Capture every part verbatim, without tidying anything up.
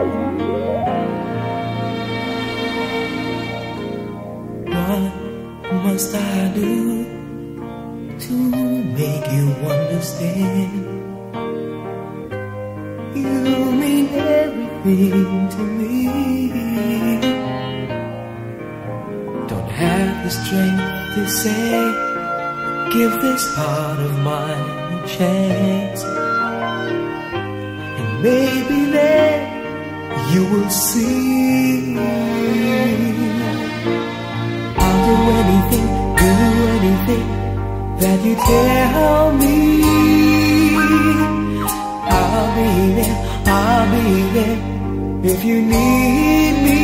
What must I do to make you understand? You mean everything to me. Don't have the strength to say, give this part of mine a chance, and maybe then you will see. I'll do anything, do anything that you tell me. I'll be there, I'll be there if you need me.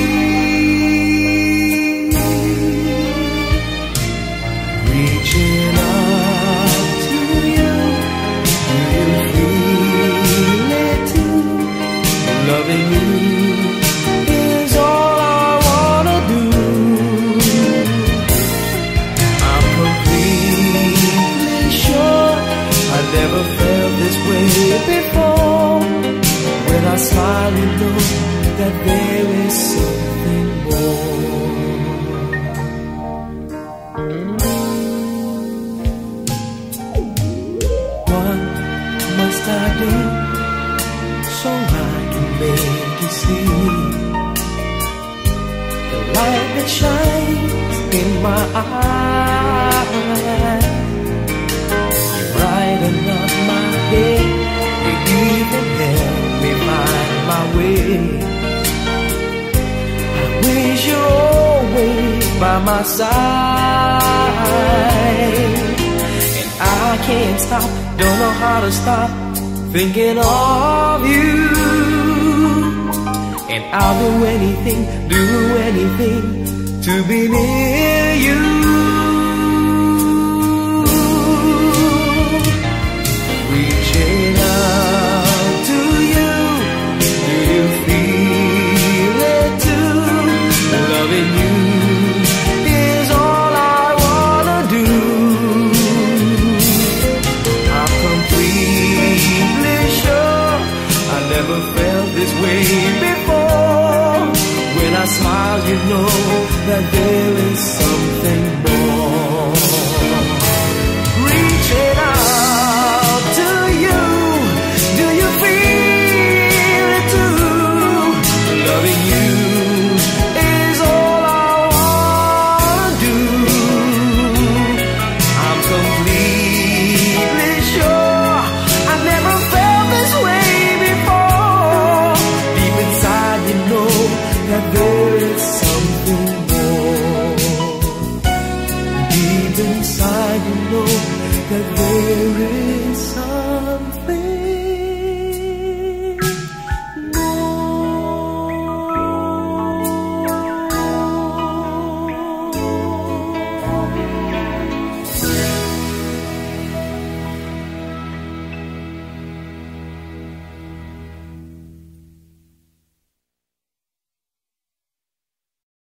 Reaching out to you, do you feel it too? Loving you is all I wanna do. I'm completely sure I never felt this way before. When I smile, you know that there is something more. What must I do so I can make you see the light that shines in my eyes? You brighten up my day, you even help me find my way. I wish you're always by my side, and I can't stop, don't know how to stop thinking of you. And I'll do anything, do anything to be near you. Reaching out to you, do you feel it too? Loving you is all I wanna do. I'm completely sure I never felt this way before. When I smile, you know that there is something more. Reaching out to you, do you feel it too? Loving you is all I wanna do. I'm completely sure I never felt this way before. Deep inside, you know that there is something more. Deep inside, you know that there is something